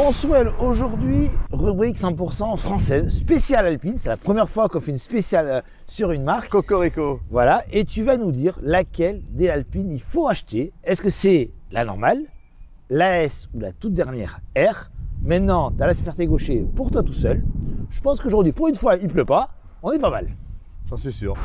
Bonsoir, aujourd'hui, rubrique 100% française, spéciale alpine. C'est la première fois qu'on fait une spéciale sur une marque. Cocorico. Voilà, et tu vas nous dire laquelle des alpines il faut acheter. Est-ce que c'est la normale, la S ou la toute dernière R? Maintenant, tu as la Ferté Gaucher pour toi tout seul. Je pense qu'aujourd'hui, pour une fois, il pleut pas. On est pas mal. J'en suis sûr.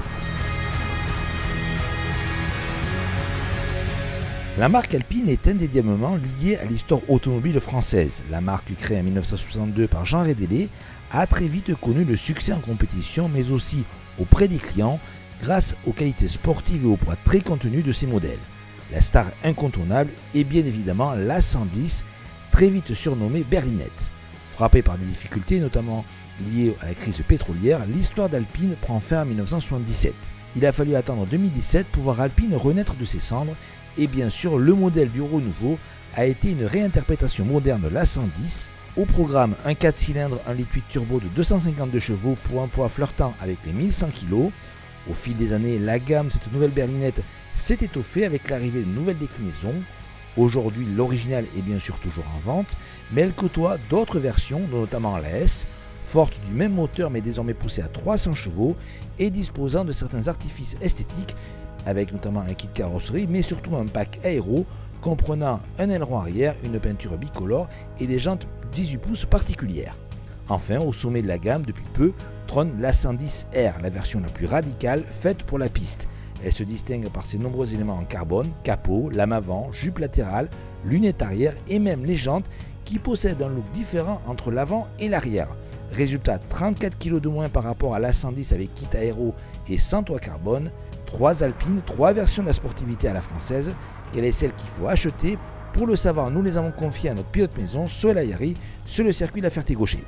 La marque Alpine est indéniablement liée à l'histoire automobile française. La marque, créée en 1962 par Jean Rédélé, a très vite connu le succès en compétition, mais aussi auprès des clients, grâce aux qualités sportives et au poids très contenu de ses modèles. La star incontournable est bien évidemment la 110, très vite surnommée Berlinette. Frappée par des difficultés, notamment liées à la crise pétrolière, l'histoire d'Alpine prend fin en 1977. Il a fallu attendre 2017 pour voir Alpine renaître de ses cendres. Et bien sûr, le modèle du renouveau a été une réinterprétation moderne de la 110. Au programme, un 4 cylindres 1,8 litre turbo de 252 chevaux pour un poids flirtant avec les 1100 kg. Au fil des années, la gamme, cette nouvelle berlinette, s'est étoffée avec l'arrivée de nouvelles déclinaisons. Aujourd'hui, l'original est bien sûr toujours en vente, mais elle côtoie d'autres versions, dont notamment la S, forte du même moteur mais désormais poussée à 300 chevaux et disposant de certains artifices esthétiques, avec notamment un kit carrosserie, mais surtout un pack aéro comprenant un aileron arrière, une peinture bicolore et des jantes 18 pouces particulières. Enfin, au sommet de la gamme, depuis peu, trône la 110R, la version la plus radicale faite pour la piste. Elle se distingue par ses nombreux éléments en carbone, capot, lame avant, jupe latérale, lunettes arrière et même les jantes qui possèdent un look différent entre l'avant et l'arrière. Résultat, 34 kg de moins par rapport à la 110 avec kit aéro et sans toit carbone. 3 Alpines, 3 versions de la sportivité à la française. Quelle est celle qu'il faut acheter? Pour le savoir, nous les avons confiées à notre pilote maison, Soel Ayari, sur le circuit de la Ferté Gaucher.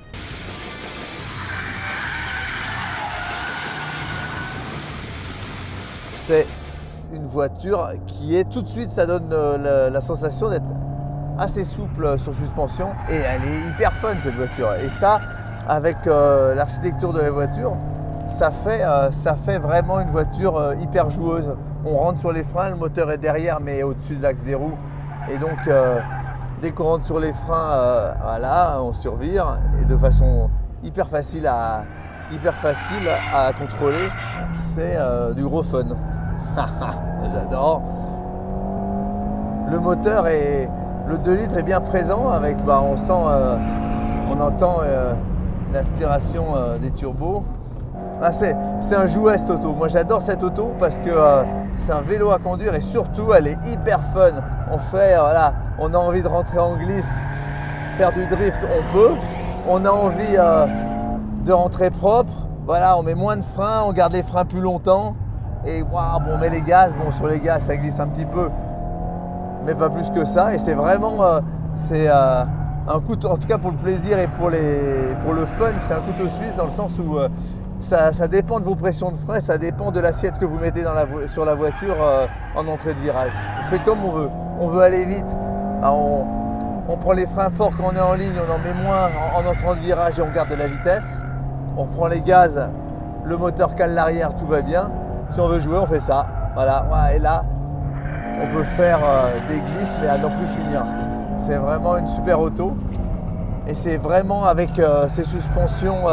C'est une voiture qui est tout de suite, ça donne la sensation d'être assez souple sur suspension et elle est hyper fun cette voiture. Et ça, avec l'architecture de la voiture, ça fait vraiment une voiture hyper joueuse. On rentre sur les freins, le moteur est derrière mais au-dessus de l'axe des roues. Et donc dès qu'on rentre sur les freins, voilà, on survire et de façon hyper facile à contrôler. C'est du gros fun. J'adore. Le moteur est le 2 litres est bien présent avec on sent on entend l'aspiration des turbos. C'est un jouet cette auto. Moi j'adore cette auto parce que c'est un vélo à conduire et surtout elle est hyper fun. On a envie de rentrer en glisse, faire du drift, on peut. On a envie de rentrer propre. Voilà, on met moins de freins, on garde les freins plus longtemps. Et on met les gaz. Bon, sur les gaz ça glisse un petit peu, mais pas plus que ça. Et c'est vraiment un couteau, en tout cas pour le plaisir et pour le fun, c'est un couteau suisse dans le sens où ça dépend de vos pressions de frein, ça dépend de l'assiette que vous mettez sur la voiture en entrée de virage. On fait comme on veut. On veut aller vite, on prend les freins forts quand on est en ligne, on en met moins en entrant de virage et on garde de la vitesse. On prend les gaz, le moteur cale l'arrière, tout va bien. Si on veut jouer, on fait ça. Voilà, et là, on peut faire des glisses mais à n'en plus finir. C'est vraiment une super auto et c'est vraiment avec ces suspensions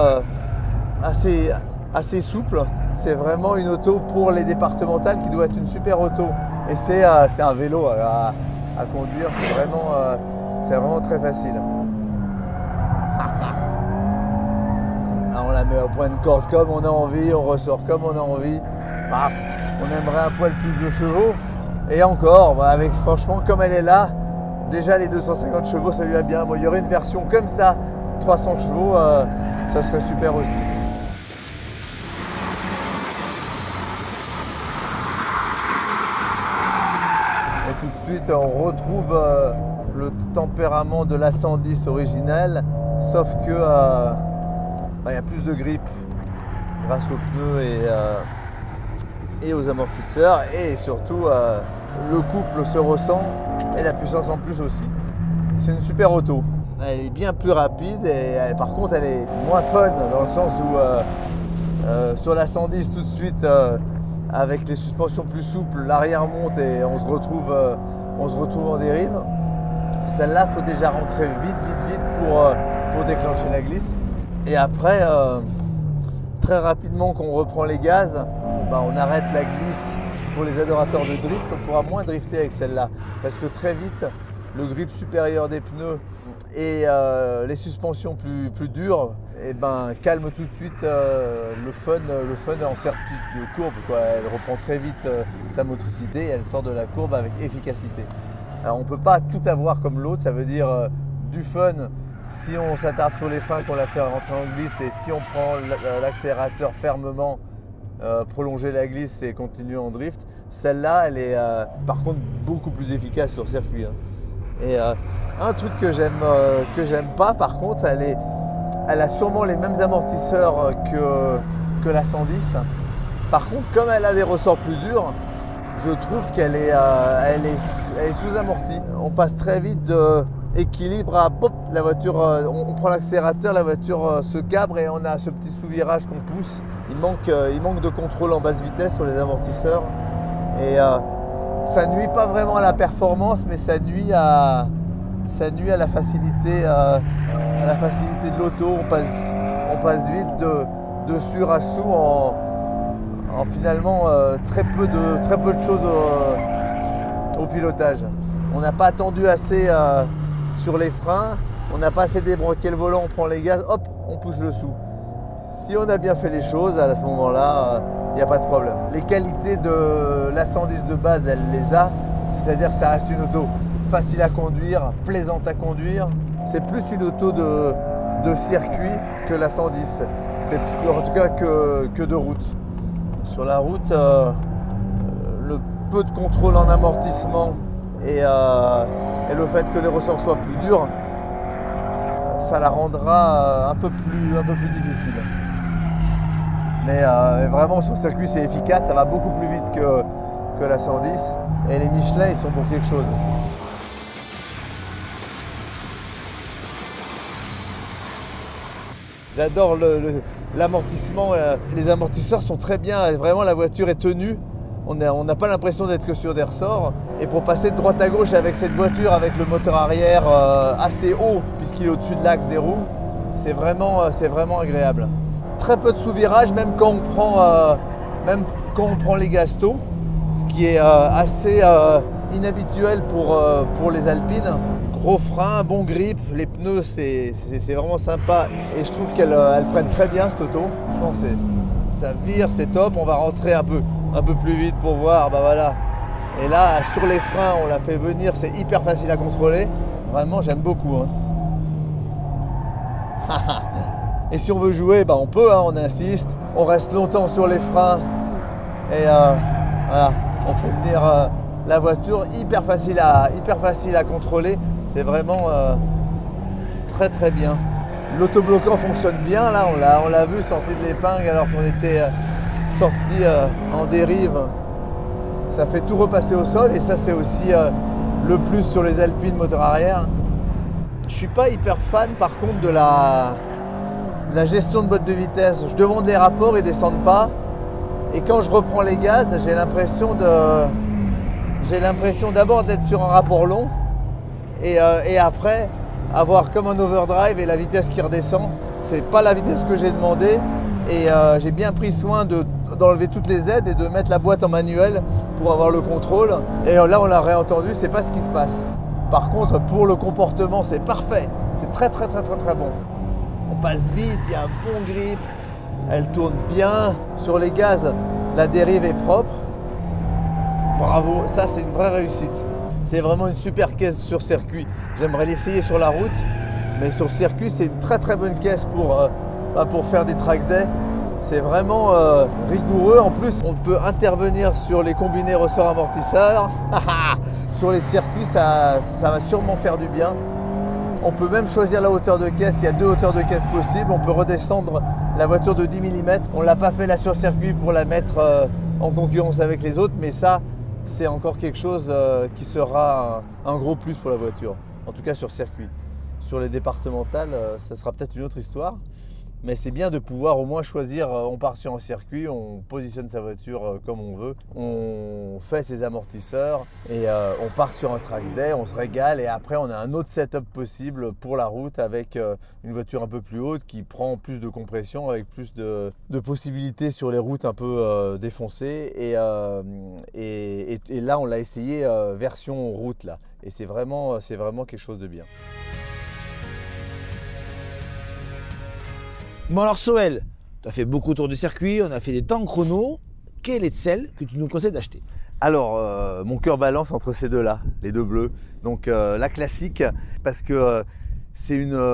assez souple. C'est vraiment une auto pour les départementales qui doit être une super auto. Et c'est un vélo à conduire, c'est vraiment très facile. Là, on la met au point de corde comme on a envie, on ressort comme on a envie. On aimerait un poil plus de chevaux. Et encore, franchement, comme elle est là, déjà les 250 chevaux, ça lui va bien. Bon, il y aurait une version comme ça, 300 chevaux, ça serait super aussi. Tout de suite, on retrouve le tempérament de la 110 originelle, sauf que il y a plus de grip grâce aux pneus et aux amortisseurs, et surtout le couple se ressent et la puissance en plus aussi. C'est une super auto. Elle est bien plus rapide et par contre elle est moins fun dans le sens où sur la 110 tout de suite avec les suspensions plus souples, l'arrière monte et on se retrouve en dérive. Celle-là, il faut déjà rentrer vite pour déclencher la glisse. Et après, très rapidement, quand on reprend les gaz, on arrête la glisse. Pour les adorateurs de drift, on pourra moins drifter avec celle-là. Parce que très vite, le grip supérieur des pneus et les suspensions plus dures calment tout de suite le fun en sortie de courbe, quoi. Elle reprend très vite sa motricité et elle sort de la courbe avec efficacité. Alors on ne peut pas tout avoir comme l'autre, ça veut dire du fun si on s'attarde sur les freins, qu'on la fait rentrer en glisse, et si on prend l'accélérateur fermement, prolonger la glisse et continuer en drift. Celle-là, elle est par contre beaucoup plus efficace sur circuit. Et un truc que j'aime pas, par contre, elle a sûrement les mêmes amortisseurs que la 110. Par contre, comme elle a des ressorts plus durs, je trouve qu'elle est sous-amortie. On passe très vite de équilibre à pop, la voiture, on prend l'accélérateur, la voiture se cabre et on a ce petit sous-virage qu'on pousse. Il manque de contrôle en basse vitesse sur les amortisseurs. Et ça nuit pas vraiment à la performance, mais ça nuit à la facilité, de l'auto. On passe vite de sur à sous en finalement très peu de choses au pilotage. On n'a pas attendu assez sur les freins, on n'a pas assez débroqué le volant, on prend les gaz, hop, on pousse le sous. Si on a bien fait les choses, à ce moment-là, il n'y a pas de problème. Les qualités de la 110 de base, elle les a, c'est-à-dire que ça reste une auto facile à conduire, plaisante à conduire. C'est plus une auto de circuit que la 110. C'est en tout cas que de route. Sur la route, le peu de contrôle en amortissement et le fait que les ressorts soient plus durs, ça la rendra un peu plus difficile. Mais vraiment sur le circuit c'est efficace, ça va beaucoup plus vite que la 110 et les Michelin ils sont pour quelque chose. J'adore l'amortissement, les amortisseurs sont très bien, vraiment la voiture est tenue. On n'a pas l'impression d'être que sur des ressorts. Et pour passer de droite à gauche avec cette voiture, avec le moteur arrière assez haut, puisqu'il est au-dessus de l'axe des roues, c'est vraiment agréable. Très peu de sous-virage, même quand on prend les gastos, ce qui est assez inhabituel pour les Alpines. Gros frein, bon grip, les pneus c'est vraiment sympa et je trouve qu'elle freine très bien cette auto. Je pense que ça vire, c'est top. On va rentrer un peu plus vite pour voir, voilà. Et là sur les freins on l'a fait venir, c'est hyper facile à contrôler. Vraiment j'aime beaucoup. Et si on veut jouer, on peut, on insiste, on reste longtemps sur les freins et voilà, on fait venir la voiture hyper facile à contrôler. C'est vraiment très très bien. L'autobloquant fonctionne bien, là on l'a vu sorti de l'épingle alors qu'on était sorti en dérive. Ça fait tout repasser au sol et ça c'est aussi le plus sur les Alpines moteur arrière. Je suis pas hyper fan par contre de la gestion de boîte de vitesse. Je demande les rapports, ils descendent pas. Et quand je reprends les gaz, j'ai l'impression d'abord d'être sur un rapport long et après avoir comme un overdrive et la vitesse qui redescend. C'est pas la vitesse que j'ai demandé et j'ai bien pris soin d'enlever toutes les aides et de mettre la boîte en manuel pour avoir le contrôle. Et là on l'a réentendu, c'est pas ce qui se passe. Par contre pour le comportement c'est parfait, c'est très bon. On passe vite, il y a un bon grip, elle tourne bien. Sur les gaz, la dérive est propre. Bravo, ça c'est une vraie réussite. C'est vraiment une super caisse sur circuit. J'aimerais l'essayer sur la route, mais sur circuit c'est une très bonne caisse pour faire des track days. C'est vraiment rigoureux. En plus, on peut intervenir sur les combinés ressorts amortisseurs. Sur les circuits, ça va sûrement faire du bien. On peut même choisir la hauteur de caisse. Il y a 2 hauteurs de caisse possibles. On peut redescendre la voiture de 10 mm. On ne l'a pas fait là sur circuit pour la mettre en concurrence avec les autres, mais ça, c'est encore quelque chose qui sera un gros plus pour la voiture. En tout cas sur circuit. Sur les départementales, ça sera peut-être une autre histoire. Mais c'est bien de pouvoir au moins choisir, on part sur un circuit, on positionne sa voiture comme on veut, on fait ses amortisseurs et on part sur un track day, on se régale et après on a un autre setup possible pour la route avec une voiture un peu plus haute qui prend plus de compression, avec plus de possibilités sur les routes un peu défoncées et là on l'a essayé version route là et c'est vraiment quelque chose de bien. Bon alors Soel, tu as fait beaucoup de tours du circuit, on a fait des temps chrono. Quelle est celle que tu nous conseilles d'acheter? Alors, mon cœur balance entre ces deux-là, les deux bleus. Donc la classique, parce que c'est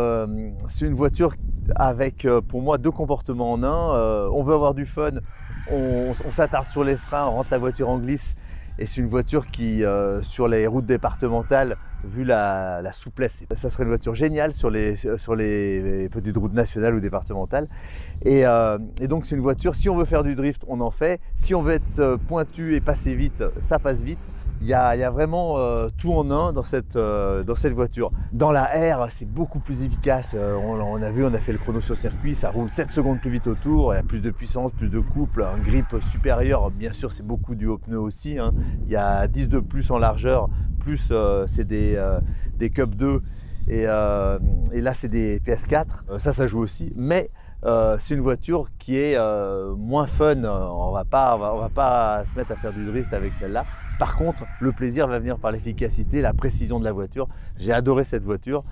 une voiture avec pour moi deux comportements en un. On veut avoir du fun, on s'attarde sur les freins, on rentre la voiture en glisse. Et c'est une voiture qui, sur les routes départementales, vu la souplesse, ça serait une voiture géniale sur les petites routes nationales ou départementales. Et donc c'est une voiture, si on veut faire du drift, on en fait. Si on veut être pointu et passer vite, ça passe vite. Il y a vraiment tout en un dans cette voiture. Dans la R, c'est beaucoup plus efficace. On a vu, on a fait le chrono sur circuit, ça roule 7 secondes plus vite autour, il y a plus de puissance, plus de couple, un grip supérieur. Bien sûr, c'est beaucoup du haut pneu aussi, hein. Il y a 10 de plus en largeur, plus c'est des Cup 2 et là c'est des PS4. Ça joue aussi. Mais c'est une voiture qui est moins fun. On va pas se mettre à faire du drift avec celle-là. Par contre, le plaisir va venir par l'efficacité, la précision de la voiture. J'ai adoré cette voiture.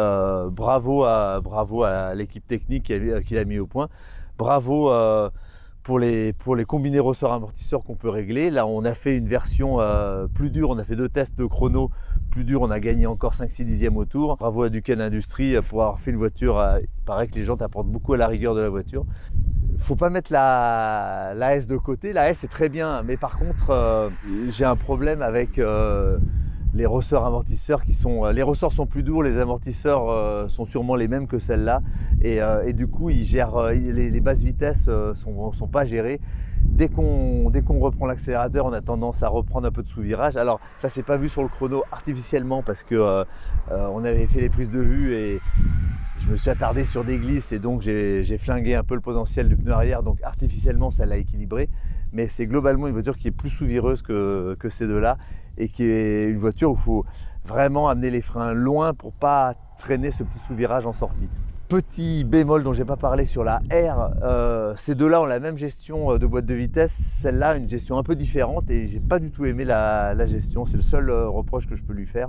Bravo à l'équipe technique qui l'a mis au point. Bravo pour les combinés ressorts amortisseurs qu'on peut régler. Là, on a fait une version plus dure. On a fait 2 tests de chrono plus durs. On a gagné encore 5-6 dixièmes au tour. Bravo à Duquesne Industries pour avoir fait une voiture. Il paraît que les jantes apportent beaucoup à la rigueur de la voiture. Faut pas mettre la S de côté. La S est très bien, mais par contre, j'ai un problème avec les ressorts amortisseurs les ressorts sont plus durs, les amortisseurs sont sûrement les mêmes que celle-là et du coup ils gèrent les basses vitesses sont pas gérées. Dès qu'on reprend l'accélérateur, on a tendance à reprendre un peu de sous-virage. Alors ça s'est pas vu sur le chrono artificiellement parce que on avait fait les prises de vue et je me suis attardé sur des glisses et donc j'ai flingué un peu le potentiel du pneu arrière, donc artificiellement ça l'a équilibré. Mais c'est globalement une voiture qui est plus sous-vireuse que ces deux-là et qui est une voiture où il faut vraiment amener les freins loin pour pas traîner ce petit sous-virage en sortie. Petit bémol dont je n'ai pas parlé sur la R, ces deux-là ont la même gestion de boîte de vitesse, celle-là une gestion un peu différente et j'ai pas du tout aimé la gestion, c'est le seul reproche que je peux lui faire.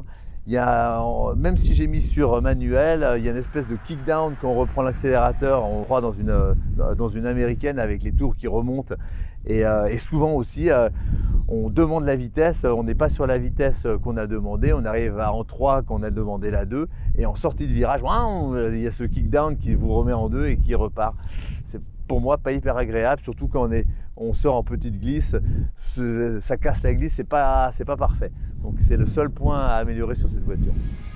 Même si j'ai mis sur manuel, il y a une espèce de kick-down quand on reprend l'accélérateur, on croit dans une américaine avec les tours qui remontent et souvent aussi on demande la vitesse, on n'est pas sur la vitesse qu'on a demandé, on arrive en 3 quand on a demandé la 2 et en sortie de virage, il y a ce kick-down qui vous remet en 2 et qui repart. C'est pour moi pas hyper agréable, surtout quand on sort en petite glisse, ça casse la glisse, c'est pas parfait. Donc c'est le seul point à améliorer sur cette voiture.